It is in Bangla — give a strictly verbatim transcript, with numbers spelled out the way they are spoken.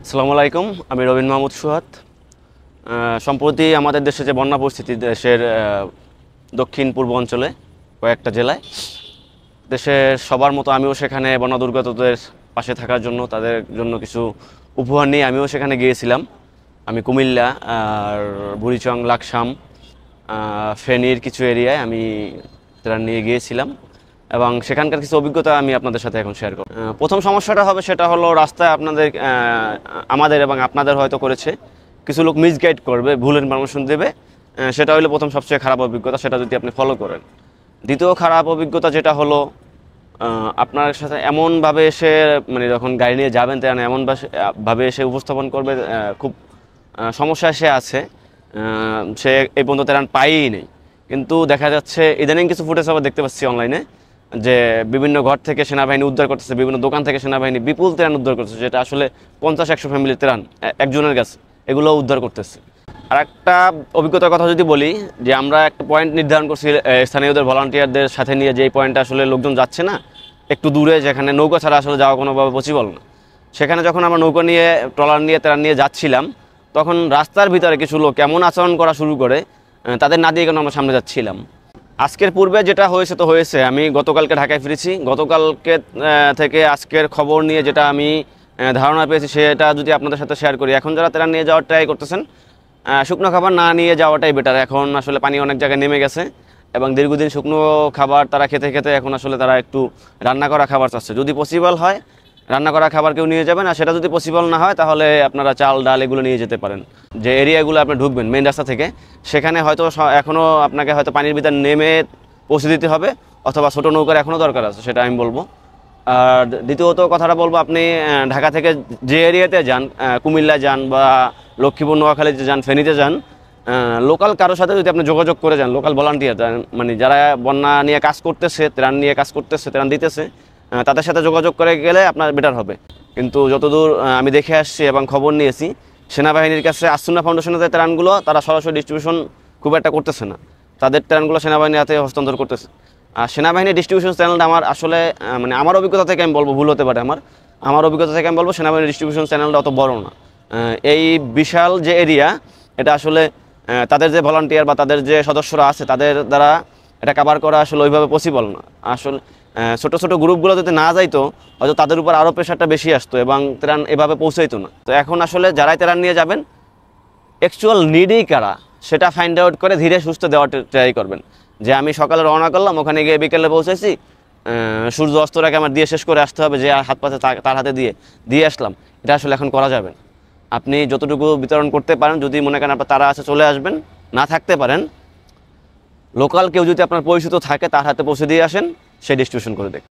আসসালামু আলাইকুম, আমি রবিন মাহমুদ সুহাদ। সম্প্রতি আমাদের দেশে যে বন্যা পরিস্থিতি, দেশের দক্ষিণ পূর্ব অঞ্চলে কয়েকটা জেলায়, দেশের সবার মতো আমিও সেখানে বন্যা দুর্গতদের পাশে থাকার জন্য, তাদের জন্য কিছু উপহার নিয়ে আমিও সেখানে গিয়েছিলাম। আমি কুমিল্লা আর বুড়িচং, লাকসাম, ফেনীর কিছু এরিয়ায় আমি তারা নিয়ে গিয়েছিলাম এবং সেখানকার কিছু অভিজ্ঞতা আমি আপনাদের সাথে এখন শেয়ার করব। প্রথম সমস্যাটা হবে সেটা হলো রাস্তায় আপনাদের আমাদের এবং আপনাদের হয়তো করেছে কিছু লোক মিসগাইড করবে, ভুল ইনফরমেশন দেবে, সেটা হলো প্রথম সবচেয়ে খারাপ অভিজ্ঞতা, সেটা যদি আপনি ফলো করেন। দ্বিতীয় খারাপ অভিজ্ঞতা যেটা হলো আপনার সাথে এমনভাবে এসে, মানে যখন গাড়ি নিয়ে যাবেন তখন এমনভাবে এসে উপস্থাপন করবে খুব সমস্যা সে আছে, সে এই পর্যন্ত তেরান পাইই নেই। কিন্তু দেখা যাচ্ছে ইদানিং কিছু ফুটেজ আবার দেখতে পাচ্ছি অনলাইনে যে বিভিন্ন ঘর থেকে সেনাবাহিনী উদ্ধার করতেছে, বিভিন্ন দোকান থেকে সেনাবাহিনী বিপুল ত্রাণ উদ্ধার করতেছে, যেটা আসলে পঞ্চাশ একশো ফ্যামিলির ত্রাণ একজনের কাছে, এগুলো উদ্ধার করতেছে। আর একটা অভিজ্ঞতার কথা যদি বলি, যে আমরা একটা পয়েন্ট নির্ধারণ করছি স্থানীয়দের ভলান্টিয়ারদের সাথে নিয়ে, যে এই পয়েন্টটা আসলে লোকজন যাচ্ছে না, একটু দূরে, যেখানে নৌকা ছাড়া আসলে যাওয়া কোনোভাবে পসিবল না। সেখানে যখন আমরা নৌকা নিয়ে, ট্রলার নিয়ে, ত্রাণ নিয়ে যাচ্ছিলাম, তখন রাস্তার ভিতরে কিছু লোক এমন আচরণ করা শুরু করে, তাদের না দিয়ে কেন আমরা সামনে যাচ্ছিলাম। আজকের পূর্বে যেটা হয়েছে তো হয়েছে, আমি গতকালকে ঢাকায় ফিরেছি, গতকালকে থেকে আজকের খবর নিয়ে যেটা আমি ধারণা পেয়েছি সেটা যদি আপনাদের সাথে শেয়ার করি। এখন যারা ত্রাণ নিয়ে যাওয়ার ট্রাই করতেছেন, শুকনো খাবার না নিয়ে যাওয়াটাই বেটার। এখন আসলে পানি অনেক জায়গায় নেমে গেছে এবং দীর্ঘদিন শুকনো খাবার তারা খেতে খেতে এখন আসলে তারা একটু রান্না করা খাবার চাচ্ছে। যদি পসিবল হয় রান্না করা খাবার কেউ নিয়ে যাবেন, আর সেটা যদি পসিবল না হয় তাহলে আপনারা চাল ডাল এগুলো নিয়ে যেতে পারেন। যে এরিয়াগুলো আপনি ঢুকবেন মেন রাস্তা থেকে, সেখানে হয়তো এখনও আপনাকে হয়তো পানির ভিতর নেমে পৌঁছে দিতে হবে, অথবা ছোটো নৌকার এখনও দরকার আছে, সেটা আমি বলবো। আর দ্বিতীয়ত কথাটা বলবো, আপনি ঢাকা থেকে যে এরিয়াতে যান, কুমিল্লায় যান বা লক্ষ্মীপুর, নোয়াখালীতে যান, ফেনীতে যান, লোকাল কারোর সাথে যদি আপনি যোগাযোগ করে যান, লোকাল ভলান্টিয়ার মানে যারা বন্যা নিয়ে কাজ করতেছে, ত্রাণ নিয়ে কাজ করতেছে, ত্রাণ দিতেছে, তাদের সাথে যোগাযোগ করে গেলে আপনার বেটার হবে। কিন্তু যতদূর আমি দেখে আসছি এবং খবর নিয়েছি, সেনাবাহিনীর কাছে আসুন্না ফাউন্ডেশনের যে ত্রাণগুলো তারা সরাসরি ডিস্ট্রিবিউশন খুব একটা করতেছে না, তাদের ত্রাণগুলো সেনাবাহিনীর হাতে হস্তান্তর করতেছে। আর সেনাবাহিনীর ডিস্ট্রিবিউশন চ্যানেলটা আমার আসলে, মানে আমার অভিজ্ঞতা থেকে আমি বলবো, ভুল হতে পারে আমার আমার অভিজ্ঞতা থেকে আমি বলবো সেনাবাহিনীর ডিস্ট্রিবিউশন চ্যানেলটা অত বড় না। এই বিশাল যে এরিয়া, এটা আসলে তাদের যে ভলান্টিয়ার বা তাদের যে সদস্যরা আছে তাদের দ্বারা এটা কাভার করা আসলে ওইভাবে পসিবল না। আসলে ছোটো ছোটো গ্রুপগুলো যদি না যাইতো, হয়তো তাদের উপর আরও প্রেশারটা বেশি আসতো এবং ত্রাণ এভাবে পৌঁছাইতো না। তো এখন আসলে যারাই ত্রাণ নিয়ে যাবেন, অ্যাকচুয়াল নিডই কারা সেটা ফাইন্ড আউট করে ধীরে সুস্থ দেওয়ার ট্রাই করবেন। যে আমি সকালে রওনা করলাম, ওখানে গিয়ে বিকেলে পৌঁছেছি, সূর্য অস্তর আগে আমার দিয়ে শেষ করে আসতে হবে, যে হাত পাতে তার হাতে দিয়ে দিয়ে আসলাম, এটা আসলে এখন করা যাবে। আপনি যতটুকু বিতরণ করতে পারেন, যদি মনে করেন আপনার তারা আছে চলে আসবেন, না থাকতে পারেন, লোকাল কেউ যদি আপনার পরিচিত থাকে তার হাতে পৌঁছে দিয়ে আসেন, সে ডিস্ট্রিবিউশন করে দেয়।